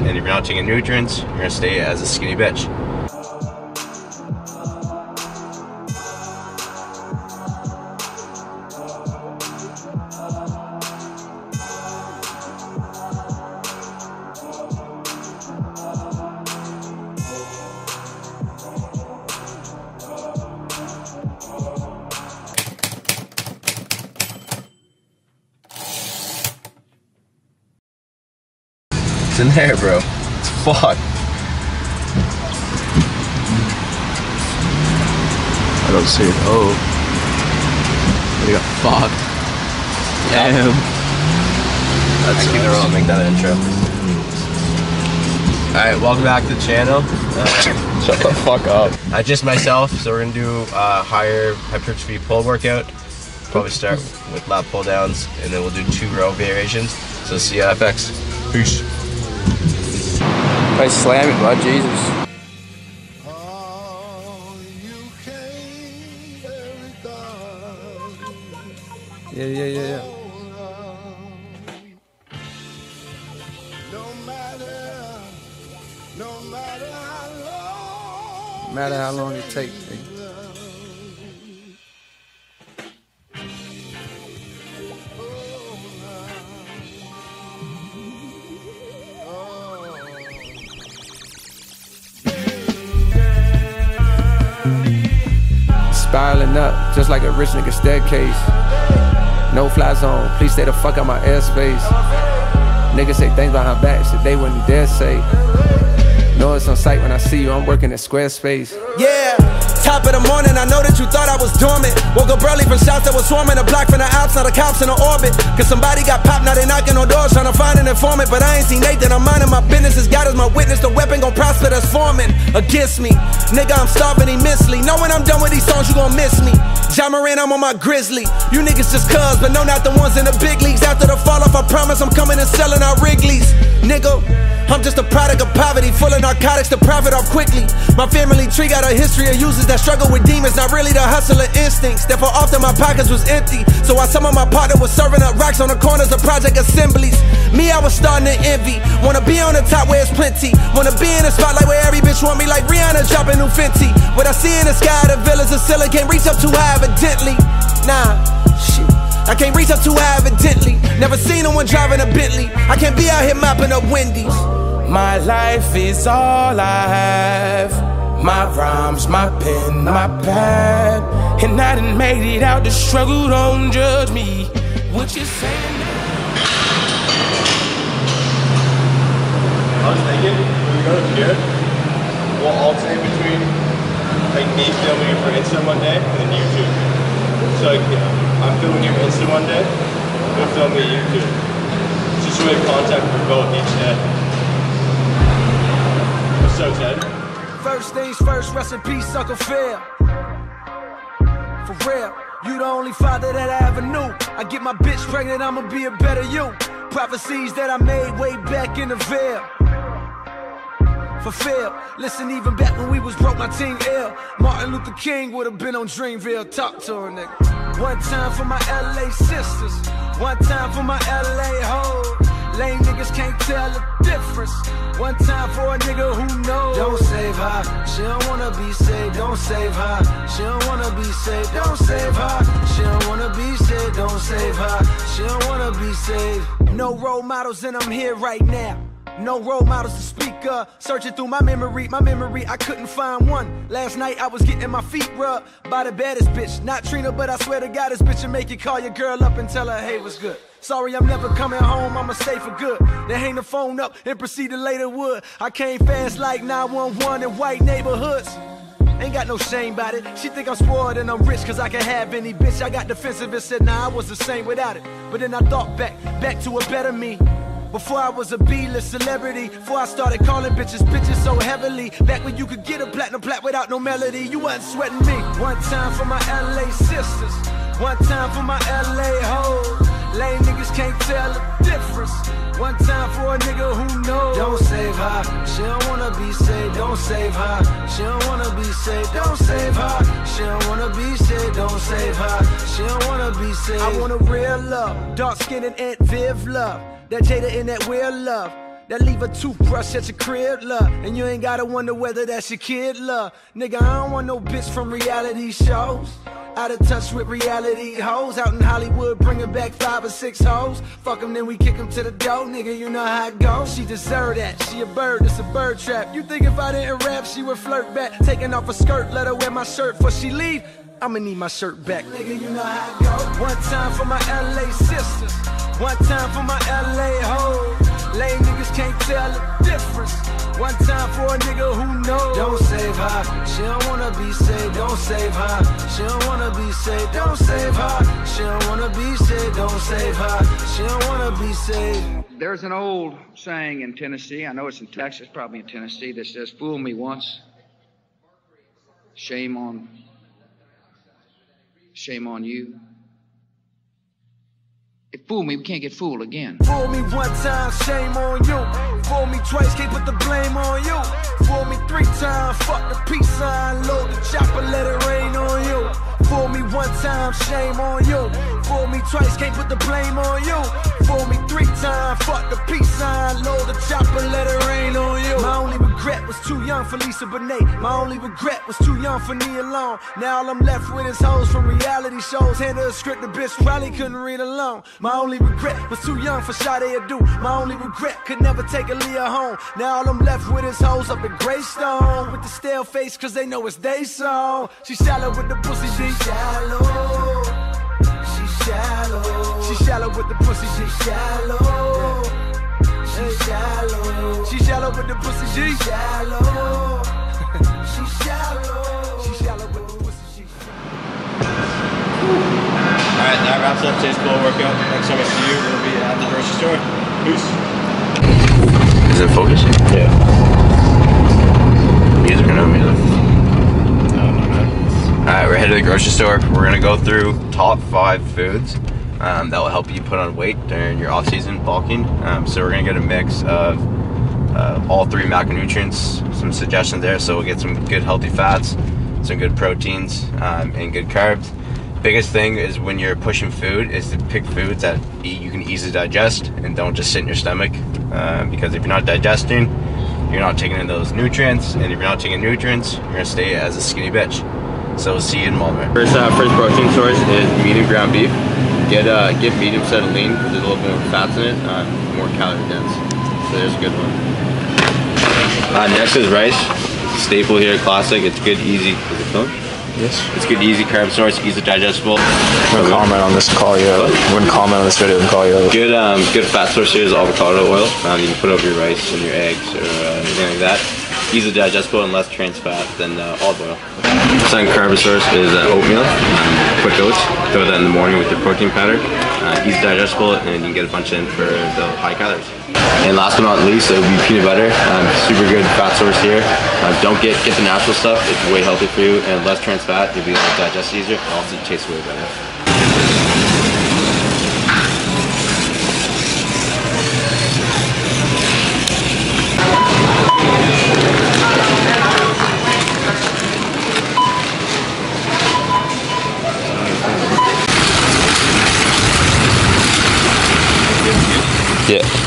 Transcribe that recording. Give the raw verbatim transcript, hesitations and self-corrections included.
and if you're not taking nutrients, you're gonna stay as a skinny bitch. It's in there, bro. It's fucked. I don't see it. Oh. They got fucked. Damn. That's keep it rolling, make that an intro. Alright, welcome back to the channel. Uh, Shut the fuck up. I just myself, so we're gonna do a higher hypertrophy pull workout. Probably start with lat pull downs, and then we'll do two row variations. So see you at F X. Peace. They slam it, bud, Jesus. Yeah, yeah, yeah, yeah. No matter, no matter how long, no matter how long it takes. Spiraling up, just like a rich nigga staircase. No fly zone, please stay the fuck out my airspace. Niggas say things behind back, shit they wouldn't dare say. Know it's on sight when I see you, I'm working at Squarespace. Yeah, top of the morning, I know that you thought I was dormant. Woke up early from shots that was swarming, a block from the ops, now the cops in the orbit. Cause somebody got popped, now they knocking on doors, trying to find an informant. But I ain't seen Nathan, I'm minding my business, as God is my witness. The weapon gon' prosper that's forming against me. Nigga, I'm starving immensely. Know when I'm done with these songs, you gon' miss me. Ja Morant, I'm on my grizzly. You niggas just cuz, but no, not the ones in the big leagues. After the fall off, I promise I'm coming and selling out Wrigley's. Nigga, I'm just a product of poverty, full of narcotics to profit off quickly. My family tree got a history of users that struggle with demons, not really the hustler instincts. Therefore often my pockets was empty, so while some of my partner was serving up racks on the corners of project assemblies, me, I was starting to envy. Wanna be on the top where it's plenty, wanna be in the spotlight where every bitch want me, like Rihanna dropping new Fenty. What I see in the sky, the villas of Scylla, can't reach up too high evidently. Nah, shit, I can't reach up too high evidently. Never seen no one driving a Bentley. I can't be out here mopping up Wendy's. My life is all I have. My rhymes, my pen, my pad. And I done made it out the struggle, don't judge me. What you saying now? I was thinking, when we go to here, we'll alternate between like me filming it for Insta one day and then YouTube. So like, I'm filming it for Insta one day, you'll film me YouTube. It's just a way of contact for both each day. I'm so excited. First things first, rest in peace, Uncle Phil. For real, you the only father that I ever knew. I get my bitch pregnant, I'ma be a better you. Prophecies that I made way back in the veil. Fulfill. Listen, even back when we was broke, my team ill. Martin Luther King would've been on Dreamville. Talk to her, nigga. One time for my L A sisters, one time for my L A hoes. Lame niggas can't tell the difference. One time for a nigga who knows. Don't save her, she don't wanna be saved. Don't save her, she don't wanna be saved. Don't save her, she don't wanna be saved. Don't save her, she don't wanna be saved. No role models and I'm here right now. No role models to speak of. Searching through my memory, my memory, I couldn't find one. Last night I was getting my feet rubbed by the baddest bitch. Not Trina, but I swear to God, this bitch will make you call your girl up and tell her, hey, what's good? Sorry, I'm never coming home, I'ma stay for good. Then hang the phone up and proceed to later wood. I came fast like nine one one in white neighborhoods. Ain't got no shame about it. She think I'm spoiled and I'm rich cause I can have any bitch. I got defensive and said, nah, I was the same without it. But then I thought back, back to a better me. Before I was a B-list celebrity, before I started calling bitches bitches so heavily. Back when you could get a platinum plat without no melody, you wasn't sweating me. One time for my L A sisters, one time for my L A hoes. Lame niggas can't tell the difference. One time for a nigga who knows. Don't save her, she don't wanna be saved. Don't save her, she don't wanna be saved. Don't save her, she don't wanna be saved. Don't save her, she don't wanna be saved. I want a real love, dark skin and Aunt Viv love. That Jada in that weird love. that leave a toothbrush at your crib, love. And you ain't gotta wonder whether that's your kid, love. Nigga, I don't want no bitch from reality shows. Out of touch with reality hoes. Out in Hollywood bringing back five or six hoes. Fuck them, then we kick them to the door. Nigga, you know how it goes. She deserve that, she a bird, it's a bird trap. You think if I didn't rap, she would flirt back. Taking off her skirt, let her wear my shirt before she leave. I'ma need my shirt back. Nigga, you know how it goes. One time for my L A sisters. One time for my L A hoes. Lame niggas can't tell the difference. One time for a nigga who knows. Don't save her, she don't wanna be saved. Don't save her, she don't wanna be saved. Don't save her, she don't wanna be saved. Don't save her, she don't wanna be saved. There's an old saying in Tennessee, I know it's in Texas, probably in Tennessee, that says, fool me once, shame on, shame on you. If fool me, we can't get fooled again. Fool me one time, shame on you. Fool me twice, can't put the blame on you. Fool me three times, fuck the peace sign. Load the chopper, let it rain on you. Fool me one time, shame on you. Fool me twice, can't put the blame on you. Fool me three times, fuck the peace sign. Load the chopper, let it rain on you. My only regret was too young for Lisa Bonet. My only regret was too young for Nia Long. Now all I'm left with is hoes from reality shows. Hand her a script the bitch probably couldn't read alone. My only regret was too young for Sade Adu. My only regret could never take Aaliyah home. Now all I'm left with is hoes up in Greystone with the stale face cause they know it's they song. She shallow with the pussy, she shallow. She shallow. She shallow with the pussy, she shallow. She shallow. She shallow with the pussy, she shallow. She shallow. She shallow with the pussy, she shallow. Alright, that wraps up today's pull workout. Next time I see you, we'll be at the grocery store. Peace. Is it focusing? Yeah. Music or no music? No, no, no. Alright, we're headed to the grocery store. We're going to go through top five foods um, that will help you put on weight during your off-season bulking. Um, so we're going to get a mix of uh, all three macronutrients, some suggestions there. So we'll get some good healthy fats, some good proteins, um, and good carbs. Biggest thing is when you're pushing food is to pick foods that you can easily digest and don't just sit in your stomach, uh, because if you're not digesting, you're not taking in those nutrients, and if you're not taking nutrients, you're gonna stay as a skinny bitch. So we'll see you in a moment. First, uh, first protein source is medium ground beef. Get uh, get medium instead of lean because there's a little bit more fats in it, uh, more calorie dense. So there's a good one. Uh, next is rice. Staple here, classic. It's good, easy. Is it film? Yes. It's good, easy carb source, easy digestible. I wouldn't comment on this and call you out. I wouldn't comment on this video and call you out. Good, um, good fat source here is avocado oil. Um, you can put over your rice and your eggs or uh, anything like that. Easily digestible and less trans fat than uh, olive oil. Second carb source is uh, oatmeal, um, quick oats. Throw that in the morning with your protein powder. Uh, easy digestible, and you can get a bunch in for the high calories. And last but not least, it would be peanut butter. Um, super good fat source here. Uh, don't get get the natural stuff. It's way healthier for you and less trans fat. You'll be able to digest easier. It also tastes way better. Yeah.